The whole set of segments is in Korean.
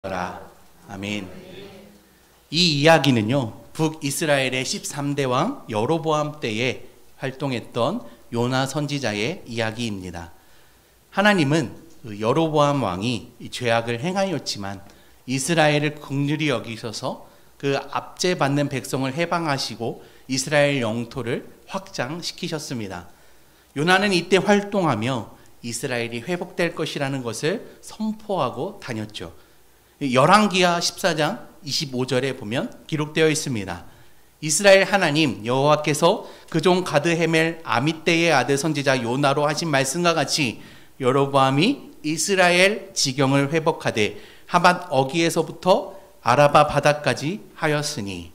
아멘. 이 이야기는요, 북이스라엘의 13대 왕 여로보암 때에 활동했던 요나 선지자의 이야기입니다. 하나님은 여로보암 왕이 죄악을 행하였지만 이스라엘을 긍휼히 여기셔서 그 압제받는 백성을 해방하시고 이스라엘 영토를 확장시키셨습니다. 요나는 이때 활동하며 이스라엘이 회복될 것이라는 것을 선포하고 다녔죠. 열왕기하 14장 25절에 보면 기록되어 있습니다. 이스라엘 하나님 여호와께서 그종 가드 헤멜 아미떼의 아들 선지자 요나로 하신 말씀과 같이 여로보암이 이스라엘 지경을 회복하되 하맛 어기에서부터 아라바 바다까지 하였으니.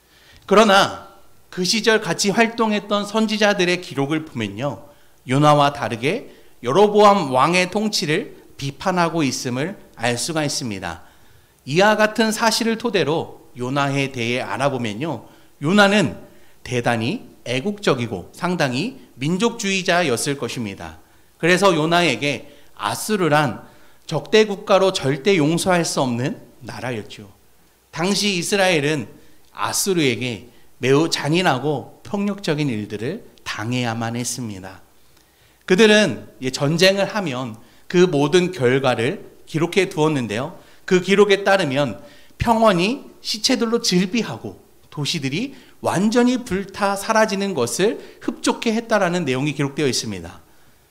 그러나 그 시절 같이 활동했던 선지자들의 기록을 보면요, 요나와 다르게 여로보암 왕의 통치를 비판하고 있음을 알 수가 있습니다. 이와 같은 사실을 토대로 요나에 대해 알아보면요, 요나는 대단히 애국적이고 상당히 민족주의자였을 것입니다. 그래서 요나에게 아수르란 적대 국가로 절대 용서할 수 없는 나라였죠. 당시 이스라엘은 아수르에게 매우 잔인하고 폭력적인 일들을 당해야만 했습니다. 그들은 전쟁을 하면 그 모든 결과를 기록해 두었는데요, 그 기록에 따르면 평원이 시체들로 즐비하고 도시들이 완전히 불타 사라지는 것을 흡족해 했다라는 내용이 기록되어 있습니다.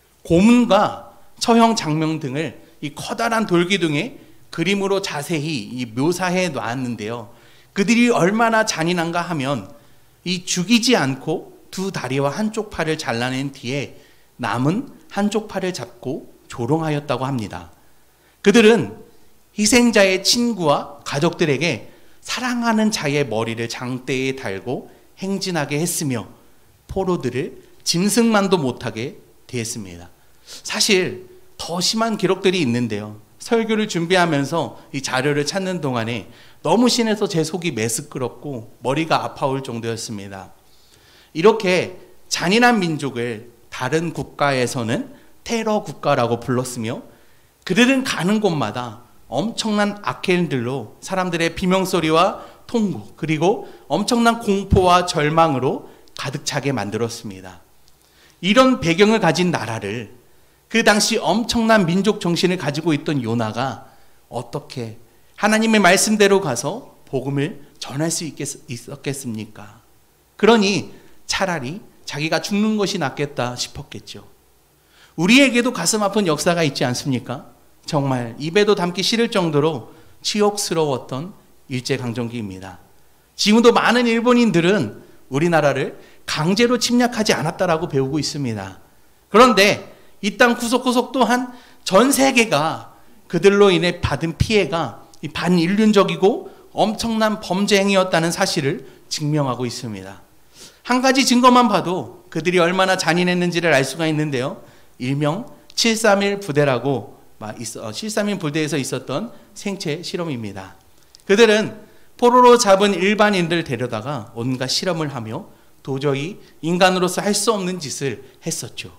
고문과 처형 장면 등을 이 커다란 돌기둥에 그림으로 자세히 묘사해 놨는데요, 그들이 얼마나 잔인한가 하면 이 죽이지 않고 두 다리와 한쪽 팔을 잘라낸 뒤에 남은 한쪽 팔을 잡고 조롱하였다고 합니다. 그들은 희생자의 친구와 가족들에게 사랑하는 자의 머리를 장대에 달고 행진하게 했으며 포로들을 짐승만도 못하게 대했습니다. 사실 더 심한 기록들이 있는데요, 설교를 준비하면서 이 자료를 찾는 동안에 너무 심해서 제 속이 메스끄럽고 머리가 아파올 정도였습니다. 이렇게 잔인한 민족을 다른 국가에서는 테러 국가라고 불렀으며 그들은 가는 곳마다 엄청난 악행들로 사람들의 비명소리와 통곡 그리고 엄청난 공포와 절망으로 가득 차게 만들었습니다. 이런 배경을 가진 나라를 그 당시 엄청난 민족 정신을 가지고 있던 요나가 어떻게 하나님의 말씀대로 가서 복음을 전할 수 있었겠습니까? 그러니 차라리 자기가 죽는 것이 낫겠다 싶었겠죠. 우리에게도 가슴 아픈 역사가 있지 않습니까? 정말 입에도 담기 싫을 정도로 치욕스러웠던 일제강점기입니다. 지금도 많은 일본인들은 우리나라를 강제로 침략하지 않았다라고 배우고 있습니다. 그런데 이 땅 구석구석 또한 전 세계가 그들로 인해 받은 피해가 반인륜적이고 엄청난 범죄 행위였다는 사실을 증명하고 있습니다. 한 가지 증거만 봐도 그들이 얼마나 잔인했는지를 알 수가 있는데요, 일명 731 부대라고 731 부대에서 있었던 생체 실험입니다. 그들은 포로로 잡은 일반인들 데려다가 온갖 실험을 하며 도저히 인간으로서 할 수 없는 짓을 했었죠.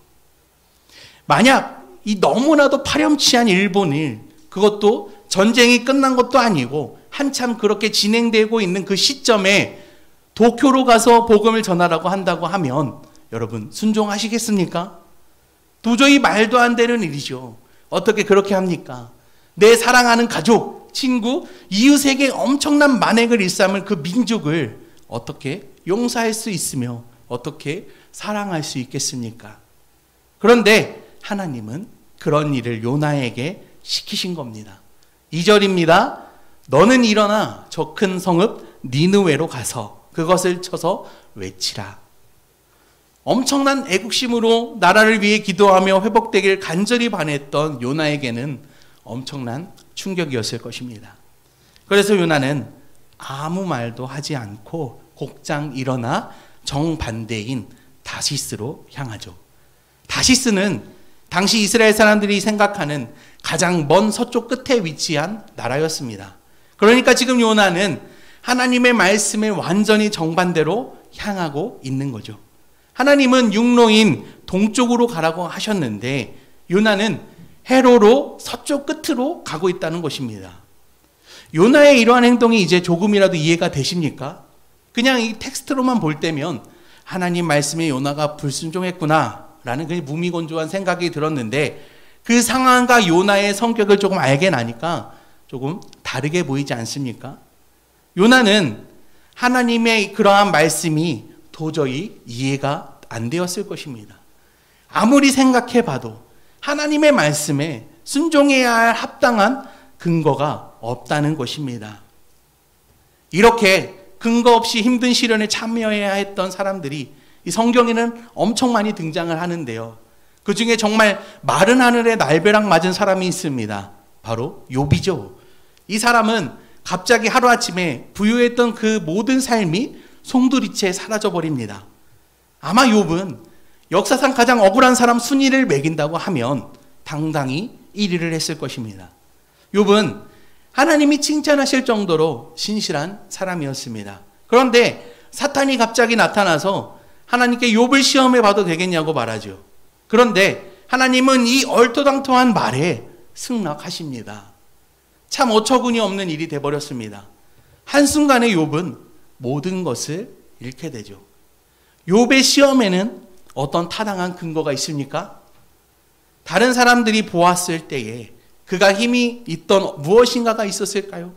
만약 이 너무나도 파렴치한 일본을, 그것도 전쟁이 끝난 것도 아니고 한참 그렇게 진행되고 있는 그 시점에 도쿄로 가서 복음을 전하라고 한다고 하면 여러분 순종하시겠습니까? 도저히 말도 안 되는 일이죠. 어떻게 그렇게 합니까? 내 사랑하는 가족, 친구, 이웃에게 엄청난 만행을 일삼을 그 민족을 어떻게 용서할 수 있으며 어떻게 사랑할 수 있겠습니까? 그런데 하나님은 그런 일을 요나에게 시키신 겁니다. 2절입니다. 너는 일어나 저 큰 성읍 니느웨로 가서 그것을 쳐서 외치라. 엄청난 애국심으로 나라를 위해 기도하며 회복되길 간절히 바랬던 요나에게는 엄청난 충격이었을 것입니다. 그래서 요나는 아무 말도 하지 않고 곧장 일어나 정반대인 다시스로 향하죠. 다시스는 당시 이스라엘 사람들이 생각하는 가장 먼 서쪽 끝에 위치한 나라였습니다. 그러니까 지금 요나는 하나님의 말씀에 완전히 정반대로 향하고 있는 거죠. 하나님은 육로인 동쪽으로 가라고 하셨는데 요나는 해로로 서쪽 끝으로 가고 있다는 것입니다. 요나의 이러한 행동이 이제 조금이라도 이해가 되십니까? 그냥 이 텍스트로만 볼 때면 하나님 말씀에 요나가 불순종했구나 라는 그냥 무미건조한 생각이 들었는데, 그 상황과 요나의 성격을 조금 알게 나니까 조금 다르게 보이지 않습니까? 요나는 하나님의 그러한 말씀이 도저히 이해가 안 되었을 것입니다. 아무리 생각해봐도 하나님의 말씀에 순종해야 할 합당한 근거가 없다는 것입니다. 이렇게 근거 없이 힘든 시련에 참여해야 했던 사람들이 이 성경에는 엄청 많이 등장을 하는데요. 그 중에 정말 마른 하늘에 날벼락 맞은 사람이 있습니다. 바로 욥이죠. 이 사람은 갑자기 하루아침에 부유했던 그 모든 삶이 송두리째 사라져버립니다. 아마 욥은 역사상 가장 억울한 사람 순위를 매긴다고 하면 당당히 1위를 했을 것입니다. 욥은 하나님이 칭찬하실 정도로 신실한 사람이었습니다. 그런데 사탄이 갑자기 나타나서 하나님께 욥을 시험해 봐도 되겠냐고 말하죠. 그런데 하나님은 이 얼토당토한 말에 승낙하십니다. 참 어처구니 없는 일이 돼버렸습니다. 한순간에 욥은 모든 것을 잃게 되죠. 욥의 시험에는 어떤 타당한 근거가 있습니까? 다른 사람들이 보았을 때에 그가 힘이 있던 무엇인가가 있었을까요?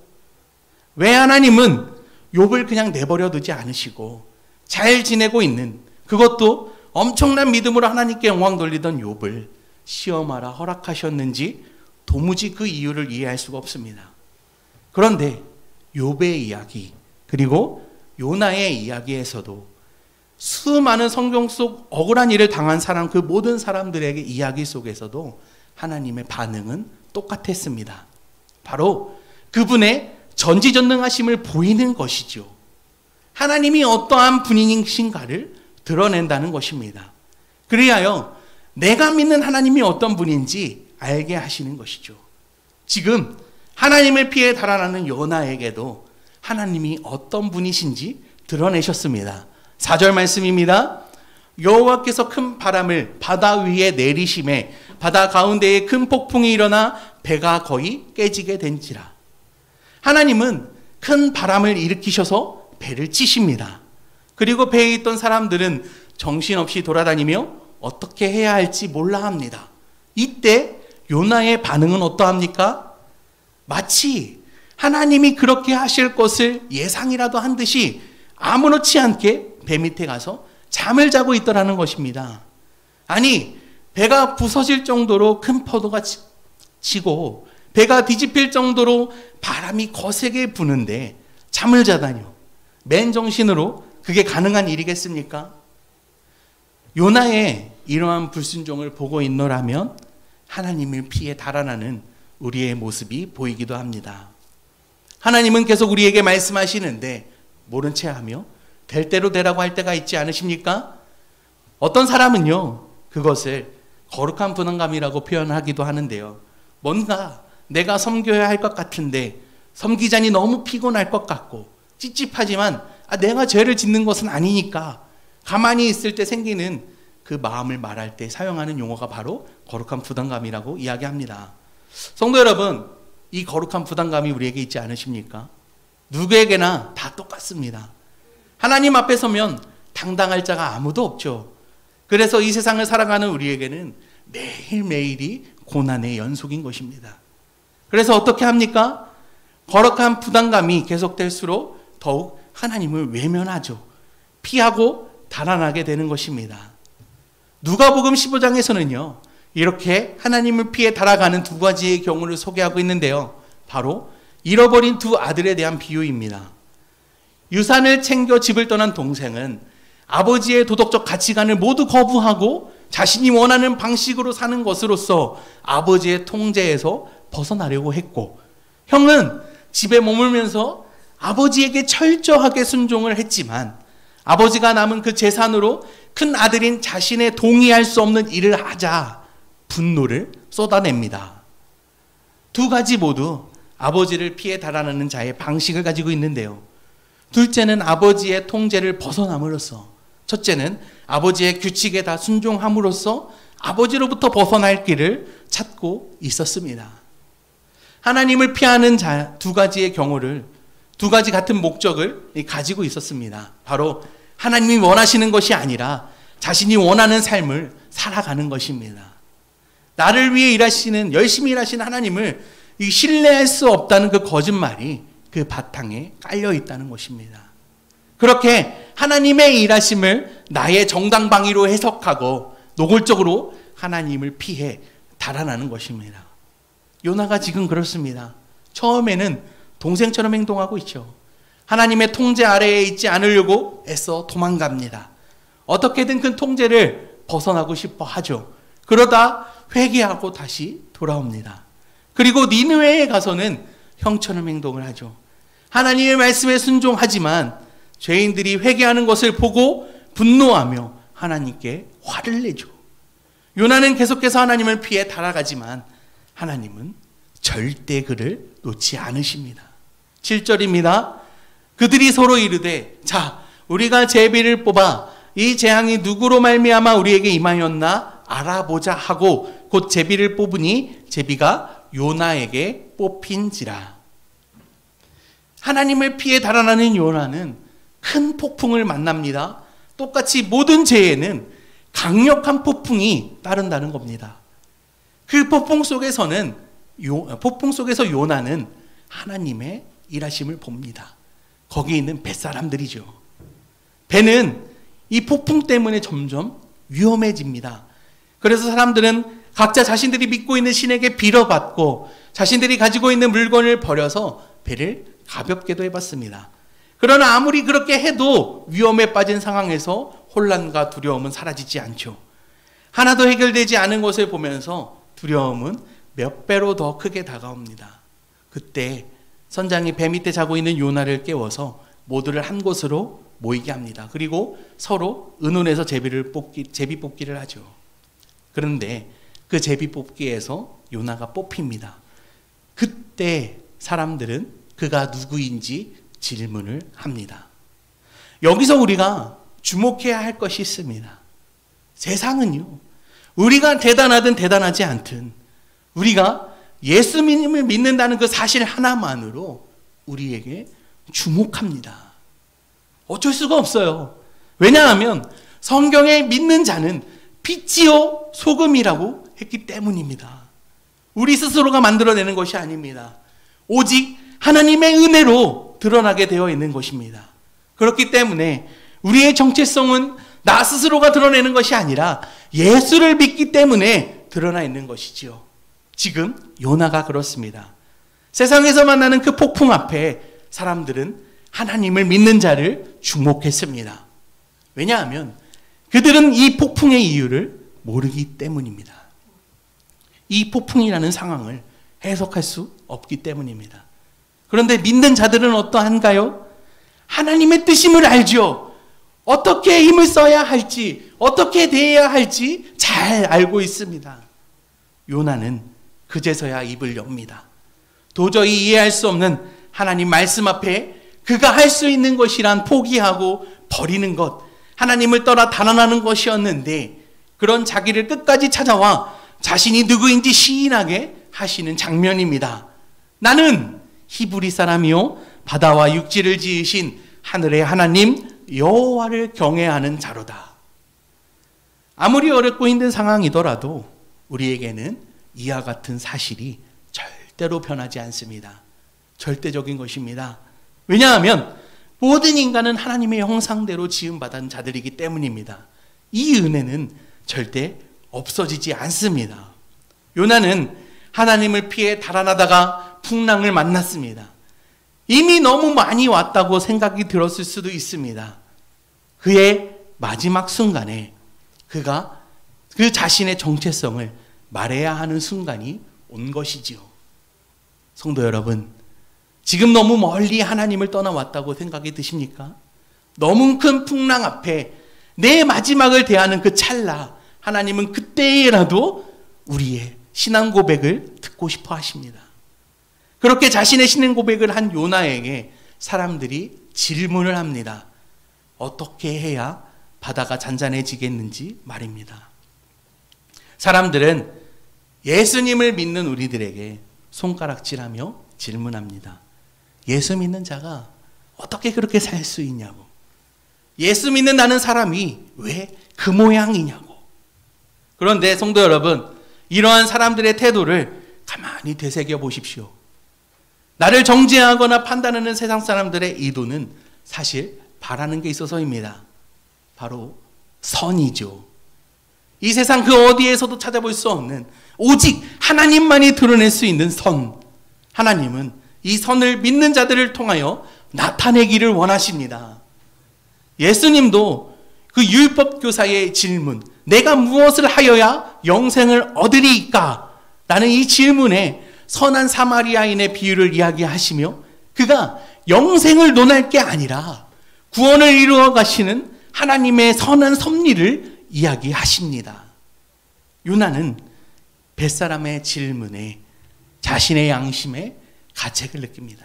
왜 하나님은 욥을 그냥 내버려 두지 않으시고 잘 지내고 있는, 그것도 엄청난 믿음으로 하나님께 영광 돌리던 욥을 시험하라 허락하셨는지 도무지 그 이유를 이해할 수가 없습니다. 그런데 욥의 이야기, 그리고 요나의 이야기에서도 수많은 성경 속 억울한 일을 당한 사람, 그 모든 사람들에게 이야기 속에서도 하나님의 반응은 똑같았습니다. 바로 그분의 전지전능하심을 보이는 것이죠. 하나님이 어떠한 분이신가를 드러낸다는 것입니다. 그리하여 내가 믿는 하나님이 어떤 분인지 알게 하시는 것이죠. 지금 하나님을 피해 달아나는 요나에게도 하나님이 어떤 분이신지 드러내셨습니다. 4절 말씀입니다. 여호와께서 큰 바람을 바다 위에 내리심에 바다 가운데에 큰 폭풍이 일어나 배가 거의 깨지게 된지라. 하나님은 큰 바람을 일으키셔서 배를 치십니다. 그리고 배에 있던 사람들은 정신없이 돌아다니며 어떻게 해야 할지 몰라 합니다. 이때 요나의 반응은 어떠합니까? 마치 하나님이 그렇게 하실 것을 예상이라도 한 듯이 아무렇지 않게 배 밑에 가서 잠을 자고 있더라는 것입니다. 아니, 배가 부서질 정도로 큰 파도가 치고 배가 뒤집힐 정도로 바람이 거세게 부는데 잠을 자다뇨. 맨정신으로 그게 가능한 일이겠습니까? 요나의 이러한 불순종을 보고 있노라면 하나님을 피해 달아나는 우리의 모습이 보이기도 합니다. 하나님은 계속 우리에게 말씀하시는데 모른 채 하며 될 대로 되라고 할 때가 있지 않으십니까? 어떤 사람은요, 그것을 거룩한 분함감이라고 표현하기도 하는데요. 뭔가 내가 섬겨야 할 것 같은데 섬기자니 너무 피곤할 것 같고 찝찝하지만 내가 죄를 짓는 것은 아니니까 가만히 있을 때 생기는 그 마음을 말할 때 사용하는 용어가 바로 거룩한 부담감이라고 이야기합니다. 성도 여러분, 이 거룩한 부담감이 우리에게 있지 않으십니까? 누구에게나 다 똑같습니다. 하나님 앞에 서면 당당할 자가 아무도 없죠. 그래서 이 세상을 살아가는 우리에게는 매일매일이 고난의 연속인 것입니다. 그래서 어떻게 합니까? 거룩한 부담감이 계속될수록 더욱 하나님을 외면하죠. 피하고 달아나게 되는 것입니다. 누가복음 15장에서는요, 이렇게 하나님을 피해 달아가는 두 가지의 경우를 소개하고 있는데요. 바로 잃어버린 두 아들에 대한 비유입니다. 유산을 챙겨 집을 떠난 동생은 아버지의 도덕적 가치관을 모두 거부하고 자신이 원하는 방식으로 사는 것으로서 아버지의 통제에서 벗어나려고 했고, 형은 집에 머물면서 아버지에게 철저하게 순종을 했지만 아버지가 남은 그 재산으로 큰 아들인 자신의 동의할 수 없는 일을 하자 분노를 쏟아냅니다. 두 가지 모두 아버지를 피해 달아나는 자의 방식을 가지고 있는데요. 둘째는 아버지의 통제를 벗어남으로써, 첫째는 아버지의 규칙에 다 순종함으로써 아버지로부터 벗어날 길을 찾고 있었습니다. 하나님을 피하는 두 가지의 경우를, 두 가지 같은 목적을 가지고 있었습니다. 바로 하나님이 원하시는 것이 아니라 자신이 원하는 삶을 살아가는 것입니다. 나를 위해 일하시는, 열심히 일하시는 하나님을 신뢰할 수 없다는 그 거짓말이 그 바탕에 깔려 있다는 것입니다. 그렇게 하나님의 일하심을 나의 정당방위로 해석하고 노골적으로 하나님을 피해 달아나는 것입니다. 요나가 지금 그렇습니다. 처음에는 동생처럼 행동하고 있죠. 하나님의 통제 아래에 있지 않으려고 애써 도망갑니다. 어떻게든 그 통제를 벗어나고 싶어 하죠. 그러다 회개하고 다시 돌아옵니다. 그리고 니느웨에 가서는 형처럼 행동을 하죠. 하나님의 말씀에 순종하지만 죄인들이 회개하는 것을 보고 분노하며 하나님께 화를 내죠. 요나는 계속해서 하나님을 피해 달아가지만 하나님은 절대 그를 놓지 않으십니다. 7절입니다. 그들이 서로 이르되 자 우리가 제비를 뽑아 이 재앙이 누구로 말미암아 우리에게 임하였나 알아보자 하고 곧 제비를 뽑으니 제비가 요나에게 뽑힌지라. 하나님을 피해 달아나는 요나는 큰 폭풍을 만납니다. 똑같이 모든 죄에는 강력한 폭풍이 따른다는 겁니다. 그 폭풍 속에서 요나는 하나님의 일하심을 봅니다. 거기 있는 뱃사람들이죠. 배는 이 폭풍 때문에 점점 위험해집니다. 그래서 사람들은 각자 자신들이 믿고 있는 신에게 빌어받고 자신들이 가지고 있는 물건을 버려서 배를 가볍게도 해봤습니다. 그러나 아무리 그렇게 해도 위험에 빠진 상황에서 혼란과 두려움은 사라지지 않죠. 하나도 해결되지 않은 것을 보면서 두려움은 몇 배로 더 크게 다가옵니다. 그때 선장이 배 밑에 자고 있는 요나를 깨워서 모두를 한 곳으로 모이게 합니다. 그리고 서로 의논해서 제비 뽑기를 하죠. 그런데 그 제비 뽑기에서 요나가 뽑힙니다. 그때 사람들은 그가 누구인지 질문을 합니다. 여기서 우리가 주목해야 할 것이 있습니다. 세상은요, 우리가 대단하든 대단하지 않든 우리가 예수님을 믿는다는 그 사실 하나만으로 우리에게 주목합니다. 어쩔 수가 없어요. 왜냐하면 성경에 믿는 자는 빛이요 소금이라고 했기 때문입니다. 우리 스스로가 만들어내는 것이 아닙니다. 오직 하나님의 은혜로 드러나게 되어 있는 것입니다. 그렇기 때문에 우리의 정체성은 나 스스로가 드러내는 것이 아니라 예수를 믿기 때문에 드러나 있는 것이지요. 지금 요나가 그렇습니다. 세상에서 만나는 그 폭풍 앞에 사람들은 하나님을 믿는 자를 주목했습니다. 왜냐하면 그들은 이 폭풍의 이유를 모르기 때문입니다. 이 폭풍이라는 상황을 해석할 수 없기 때문입니다. 그런데 믿는 자들은 어떠한가요? 하나님의 뜻임을 알죠. 어떻게 힘을 써야 할지, 어떻게 대해야 할지 잘 알고 있습니다. 요나는 그제서야 입을 엽니다. 도저히 이해할 수 없는 하나님 말씀 앞에 그가 할 수 있는 것이란 포기하고 버리는 것, 하나님을 떠나 달아나는 것이었는데 그런 자기를 끝까지 찾아와 자신이 누구인지 시인하게 하시는 장면입니다. 나는 히브리 사람이요 바다와 육지를 지으신 하늘의 하나님 여호와를 경외하는 자로다. 아무리 어렵고 힘든 상황이더라도 우리에게는 이와 같은 사실이 절대로 변하지 않습니다. 절대적인 것입니다. 왜냐하면 모든 인간은 하나님의 형상대로 지음받은 자들이기 때문입니다. 이 은혜는 절대 없어지지 않습니다. 요나는 하나님을 피해 달아나다가 풍랑을 만났습니다. 이미 너무 많이 왔다고 생각이 들었을 수도 있습니다. 그의 마지막 순간에 그가 그 자신의 정체성을 말해야 하는 순간이 온 것이지요. 성도 여러분, 지금 너무 멀리 하나님을 떠나왔다고 생각이 드십니까? 너무 큰 풍랑 앞에 내 마지막을 대하는 그 찰나, 하나님은 그때라도 우리의 신앙 고백을 듣고 싶어 하십니다. 그렇게 자신의 신앙 고백을 한 요나에게 사람들이 질문을 합니다. 어떻게 해야 바다가 잔잔해지겠는지 말입니다. 사람들은 예수님을 믿는 우리들에게 손가락질하며 질문합니다. 예수 믿는 자가 어떻게 그렇게 살 수 있냐고. 예수 믿는다는 사람이 왜 그 모양이냐고. 그런데 성도 여러분, 이러한 사람들의 태도를 가만히 되새겨 보십시오. 나를 정죄하거나 판단하는 세상 사람들의 의도는 사실 바라는 게 있어서입니다. 바로 선이죠. 이 세상 그 어디에서도 찾아볼 수 없는 오직 하나님만이 드러낼 수 있는 선. 하나님은 이 선을 믿는 자들을 통하여 나타내기를 원하십니다. 예수님도 그 율법교사의 질문, 내가 무엇을 하여야 영생을 얻으리이까? 라는 이 질문에 선한 사마리아인의 비유를 이야기하시며 그가 영생을 논할 게 아니라 구원을 이루어 가시는 하나님의 선한 섭리를 이야기하십니다. 요나는 벳사람의 질문에 자신의 양심에 가책을 느낍니다.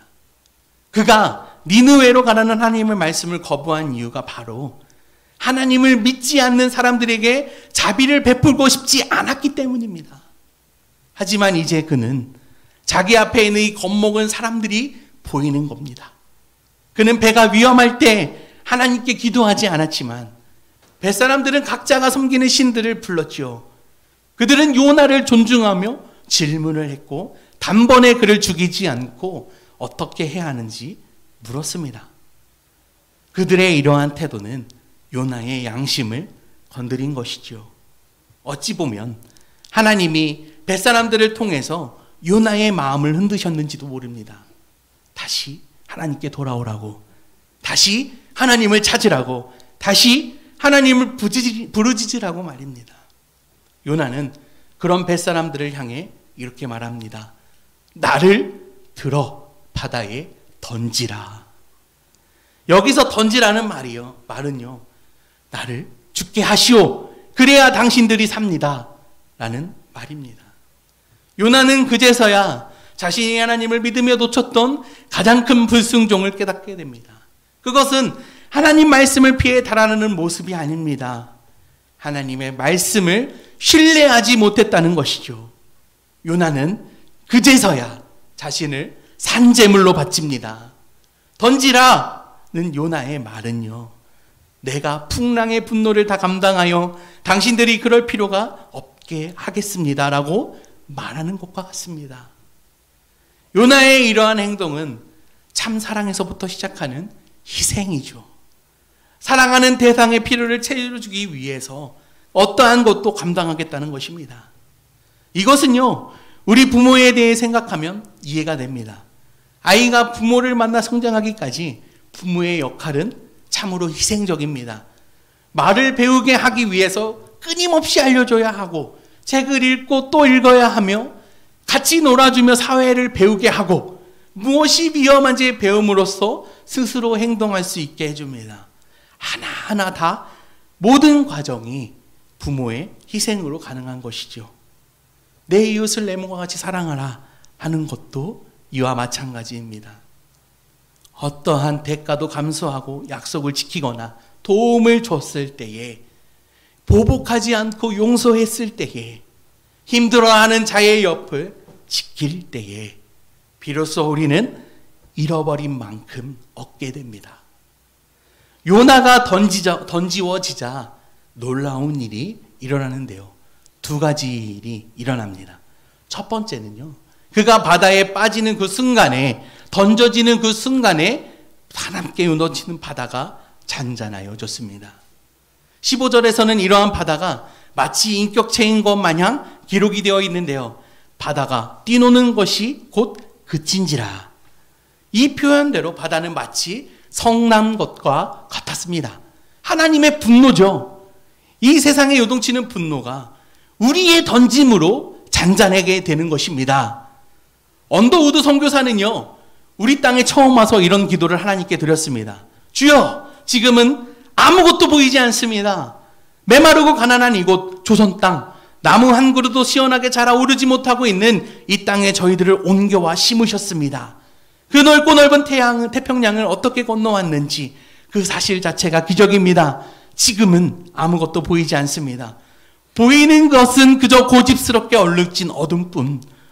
그가 니느웨로 가라는 하나님의 말씀을 거부한 이유가 바로 하나님을 믿지 않는 사람들에게 자비를 베풀고 싶지 않았기 때문입니다. 하지만 이제 그는 자기 앞에 있는 이 겁먹은 사람들이 보이는 겁니다. 그는 배가 위험할 때 하나님께 기도하지 않았지만 벳사람들은 각자가 섬기는 신들을 불렀죠. 그들은 요나를 존중하며 질문을 했고 단번에 그를 죽이지 않고 어떻게 해야 하는지 물었습니다. 그들의 이러한 태도는 요나의 양심을 건드린 것이죠. 어찌 보면 하나님이 벳사람들을 통해서 요나의 마음을 흔드셨는지도 모릅니다. 다시 하나님께 돌아오라고, 다시 하나님을 찾으라고, 다시 하나님을 부르짖으라고 말입니다. 요나는 그런 벳사람들을 향해 이렇게 말합니다. 나를 들어 바다에 던지라. 여기서 던지라는 말은요, 나를 죽게 하시오. 그래야 당신들이 삽니다. 라는 말입니다. 요나는 그제서야 자신이 하나님을 믿으며 놓쳤던 가장 큰 불순종을 깨닫게 됩니다. 그것은 하나님 말씀을 피해 달아나는 모습이 아닙니다. 하나님의 말씀을 신뢰하지 못했다는 것이죠. 요나는 그제서야 자신을 산재물로 바칩니다. 던지라는 요나의 말은요, 내가 풍랑의 분노를 다 감당하여 당신들이 그럴 필요가 없게 하겠습니다 라고 말하는 것과 같습니다. 요나의 이러한 행동은 참 사랑에서부터 시작하는 희생이죠. 사랑하는 대상의 필요를 채워주기 위해서 어떠한 것도 감당하겠다는 것입니다. 이것은요, 우리 부모에 대해 생각하면 이해가 됩니다. 아이가 부모를 만나 성장하기까지 부모의 역할은 참으로 희생적입니다. 말을 배우게 하기 위해서 끊임없이 알려줘야 하고, 책을 읽고 또 읽어야 하며, 같이 놀아주며 사회를 배우게 하고, 무엇이 위험한지 배움으로써 스스로 행동할 수 있게 해줍니다. 하나하나 다 모든 과정이 부모의 희생으로 가능한 것이죠. 내 이웃을 내 몸과 같이 사랑하라 하는 것도 이와 마찬가지입니다. 어떠한 대가도 감수하고 약속을 지키거나 도움을 줬을 때에, 보복하지 않고 용서했을 때에, 힘들어하는 자의 옆을 지킬 때에 비로소 우리는 잃어버린 만큼 얻게 됩니다. 요나가 던지워지자 놀라운 일이 일어나는데요. 두 가지 일이 일어납니다. 첫 번째는요, 그가 바다에 빠지는 그 순간에, 던져지는 그 순간에 사납게 넘치는 바다가 잔잔하여졌습니다. 15절에서는 이러한 바다가 마치 인격체인 것 마냥 기록이 되어 있는데요. 바다가 뛰노는 것이 곧 그친지라. 이 표현대로 바다는 마치 성난 것과 같았습니다. 하나님의 분노죠. 이 세상에 요동치는 분노가 우리의 던짐으로 잔잔하게 되는 것입니다. 언더우드 선교사는요, 우리 땅에 처음 와서 이런 기도를 하나님께 드렸습니다. 주여, 지금은 아무것도 보이지 않습니다. 메마르고 가난한 이곳 조선 땅, 나무 한 그루도 시원하게 자라오르지 못하고 있는 이 땅에 저희들을 옮겨와 심으셨습니다. 그 넓고 넓은 태평양을 어떻게 건너왔는지 그 사실 자체가 기적입니다. 지금은 아무것도 보이지 않습니다. 보이는 것은 그저 고집스럽게 얼룩진 어둠뿐,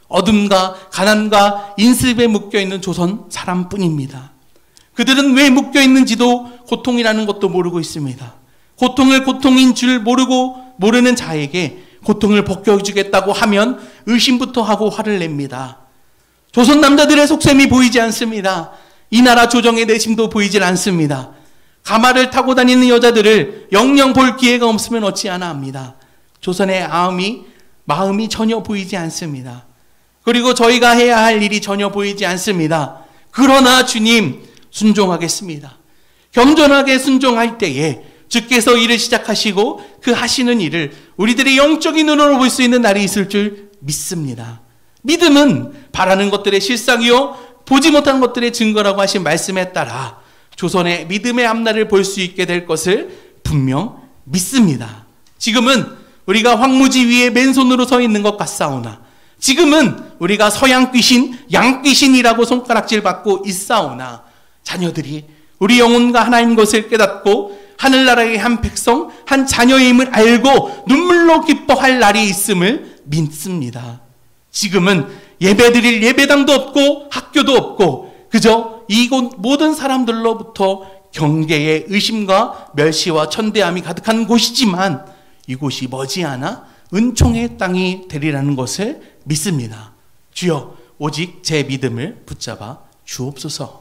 어둠과 가난과 인습에 묶여있는 조선 사람뿐입니다. 그들은 왜 묶여있는지도 고통이라는 것도 모르고 있습니다. 고통을 고통인 줄 모르는 자에게 고통을 벗겨주겠다고 하면 의심부터 하고 화를 냅니다. 조선 남자들의 속셈이 보이지 않습니다. 이 나라 조정의 내심도 보이질 않습니다. 가마를 타고 다니는 여자들을 영영 볼 기회가 없으면 어찌하나 합니다. 조선의 마음이 전혀 보이지 않습니다. 그리고 저희가 해야 할 일이 전혀 보이지 않습니다. 그러나 주님, 순종하겠습니다. 겸손하게 순종할 때에 주께서 일을 시작하시고 그 하시는 일을 우리들의 영적인 눈으로 볼 수 있는 날이 있을 줄 믿습니다. 믿음은 바라는 것들의 실상이요 보지 못한 것들의 증거라고 하신 말씀에 따라 조선의 믿음의 앞날을 볼 수 있게 될 것을 분명 믿습니다. 지금은 우리가 황무지 위에 맨손으로 서 있는 것 같사오나, 지금은 우리가 서양 귀신, 양 귀신이라고 손가락질 받고 있사오나, 자녀들이 우리 영혼과 하나인 것을 깨닫고 하늘나라의 한 백성, 한 자녀임을 알고 눈물로 기뻐할 날이 있음을 믿습니다. 지금은 예배드릴 예배당도 없고 학교도 없고 그저 이곳 모든 사람들로부터 경계의 의심과 멸시와 천대함이 가득한 곳이지만 이곳이 머지않아 은총의 땅이 되리라는 것을 믿습니다. 주여, 오직 제 믿음을 붙잡아 주옵소서.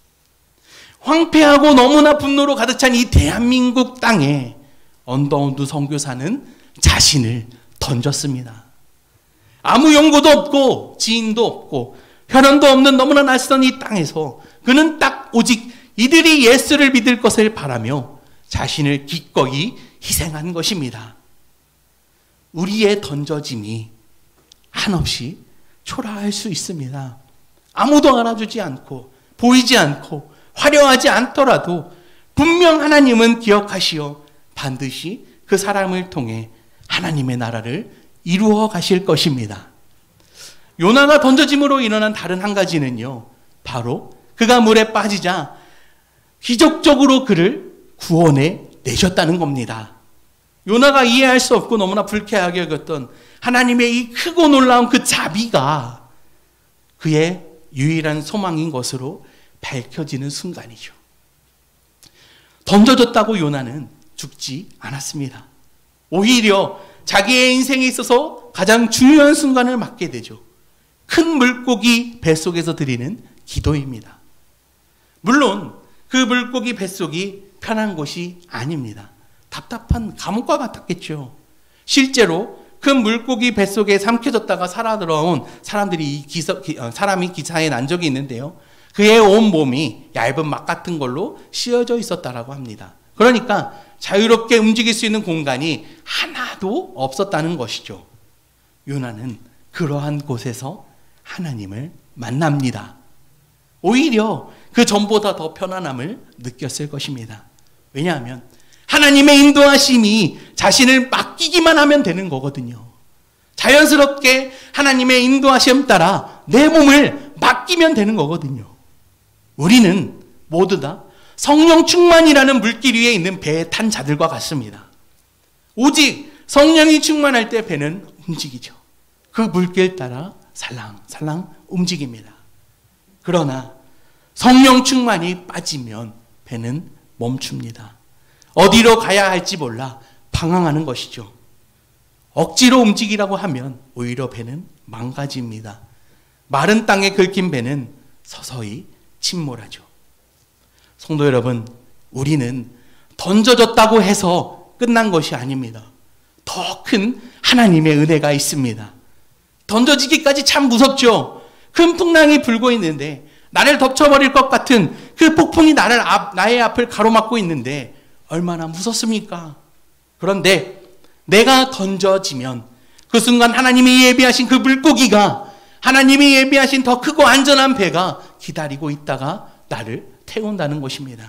황폐하고 너무나 분노로 가득 찬 이 대한민국 땅에 언더우드 선교사는 자신을 던졌습니다. 아무 연고도 없고 지인도 없고 혈연도 없는 너무나 낯선 이 땅에서 그는 딱 오직 이들이 예수를 믿을 것을 바라며 자신을 기꺼이 희생한 것입니다. 우리의 던져짐이 한없이 초라할 수 있습니다. 아무도 알아주지 않고 보이지 않고 화려하지 않더라도 분명 하나님은 기억하시어 반드시 그 사람을 통해 하나님의 나라를 이루어 가실 것입니다. 요나가 던져짐으로 일어난 다른 한 가지는요, 바로 그가 물에 빠지자 기적적으로 그를 구원해 내셨다는 겁니다. 요나가 이해할 수 없고 너무나 불쾌하게 여겼던 하나님의 이 크고 놀라운 그 자비가 그의 유일한 소망인 것으로 밝혀지는 순간이죠. 던져졌다고 요나는 죽지 않았습니다. 오히려 자기의 인생에 있어서 가장 중요한 순간을 맞게 되죠. 큰 물고기 뱃속에서 드리는 기도입니다. 물론 그 물고기 뱃속이 편한 곳이 아닙니다. 답답한 감옥과 같았겠죠. 실제로 큰 물고기 뱃속에 삼켜졌다가 살아 들어온 사람이 기사에 난 적이 있는데요. 그의 온 몸이 얇은 막 같은 걸로 씌어져 있었다라고 합니다. 그러니까 자유롭게 움직일 수 있는 공간이 하나도 없었다는 것이죠. 요나는 그러한 곳에서 하나님을 만납니다. 오히려 그 전보다 더 편안함을 느꼈을 것입니다. 왜냐하면 하나님의 인도하심이 자신을 맡기기만 하면 되는 거거든요. 자연스럽게 하나님의 인도하심 따라 내 몸을 맡기면 되는 거거든요. 우리는 모두 다 성령 충만이라는 물길 위에 있는 배에 탄 자들과 같습니다. 오직 성령이 충만할 때 배는 움직이죠. 그 물길 따라 살랑살랑 움직입니다. 그러나 성령 충만이 빠지면 배는 멈춥니다. 어디로 가야 할지 몰라 방황하는 것이죠. 억지로 움직이라고 하면 오히려 배는 망가집니다. 마른 땅에 긁힌 배는 서서히 침몰하죠. 성도 여러분, 우리는 던져졌다고 해서 끝난 것이 아닙니다. 더 큰 하나님의 은혜가 있습니다. 던져지기까지 참 무섭죠. 큰 풍랑이 불고 있는데 나를 덮쳐버릴 것 같은 그 폭풍이 나의 앞을 가로막고 있는데 얼마나 무섭습니까? 그런데 내가 던져지면 그 순간 하나님이 예비하신 그 물고기가, 하나님이 예비하신 더 크고 안전한 배가 기다리고 있다가 나를 태운다는 것입니다.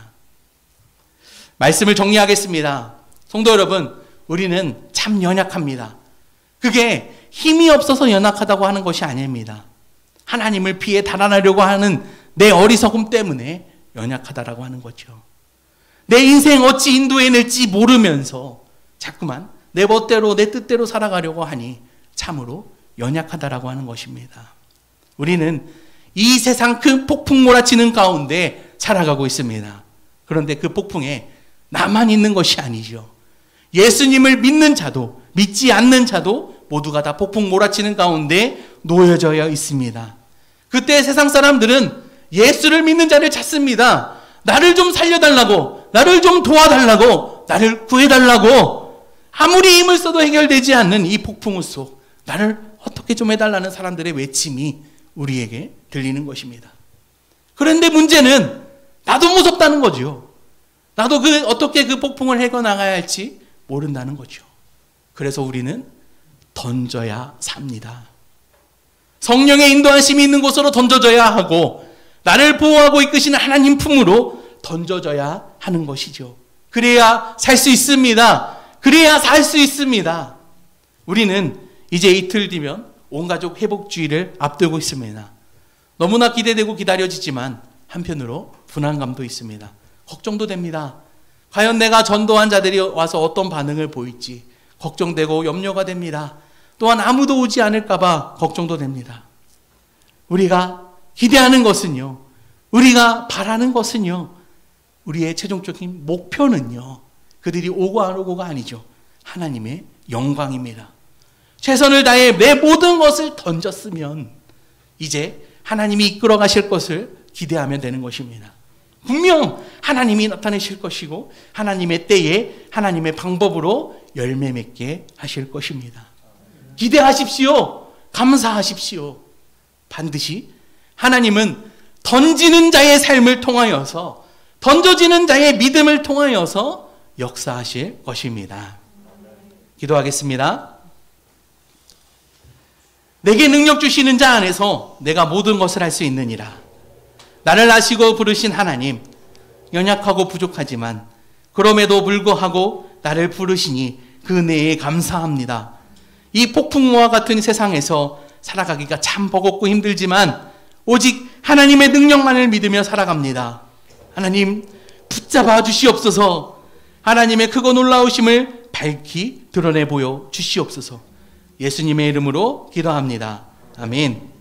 말씀을 정리하겠습니다. 성도 여러분, 우리는 참 연약합니다. 그게 힘이 없어서 연약하다고 하는 것이 아닙니다. 하나님을 피해 달아나려고 하는 내 어리석음 때문에 연약하다라고 하는 거죠. 내 인생 어찌 인도해낼지 모르면서 자꾸만 내 멋대로 내 뜻대로 살아가려고 하니 참으로 연약하다라고 하는 것입니다. 우리는 이 세상 큰 폭풍 몰아치는 가운데 살아가고 있습니다. 그런데 그 폭풍에 나만 있는 것이 아니죠. 예수님을 믿는 자도 믿지 않는 자도 모두가 다 폭풍 몰아치는 가운데 놓여져 있습니다. 그때 세상 사람들은 예수를 믿는 자를 찾습니다. 나를 좀 살려달라고, 나를 좀 도와달라고, 나를 구해달라고. 아무리 힘을 써도 해결되지 않는 이 폭풍 속 나를 어떻게 좀 해달라는 사람들의 외침이 우리에게 들리는 것입니다. 그런데 문제는 나도 무섭다는 거죠. 나도 어떻게 그 폭풍을 헤궈나가야 할지 모른다는 거죠. 그래서 우리는 던져야 삽니다. 성령의 인도하심이 있는 곳으로 던져져야 하고 나를 보호하고 이끄시는 하나님 품으로 던져져야 하는 것이죠. 그래야 살 수 있습니다. 그래야 살 수 있습니다. 우리는 이제 이틀 뒤면 온가족 회복주의를 앞두고 있습니다. 너무나 기대되고 기다려지지만 한편으로 불안감도 있습니다. 걱정도 됩니다. 과연 내가 전도한 자들이 와서 어떤 반응을 보일지 걱정되고 염려가 됩니다. 또한 아무도 오지 않을까 봐 걱정도 됩니다. 우리가 기대하는 것은요, 우리가 바라는 것은요, 우리의 최종적인 목표는요, 그들이 오고 안 오고가 아니죠. 하나님의 영광입니다. 최선을 다해 내 모든 것을 던졌으면 이제 하나님이 이끌어 가실 것을 기대하면 되는 것입니다. 분명 하나님이 나타내실 것이고 하나님의 때에 하나님의 방법으로 열매 맺게 하실 것입니다. 기대하십시오. 감사하십시오. 반드시 하나님은 던지는 자의 삶을 통하여서, 던져지는 자의 믿음을 통하여서 역사하실 것입니다. 기도하겠습니다. 내게 능력 주시는 자 안에서 내가 모든 것을 할 수 있느니라. 나를 아시고 부르신 하나님, 연약하고 부족하지만 그럼에도 불구하고 나를 부르시니 그 은혜에 감사합니다. 이 폭풍과 같은 세상에서 살아가기가 참 버겁고 힘들지만 오직 하나님의 능력만을 믿으며 살아갑니다. 하나님 붙잡아 주시옵소서. 하나님의 크고 놀라우심을 밝히 드러내 보여 주시옵소서. 예수님의 이름으로 기도합니다. 아멘.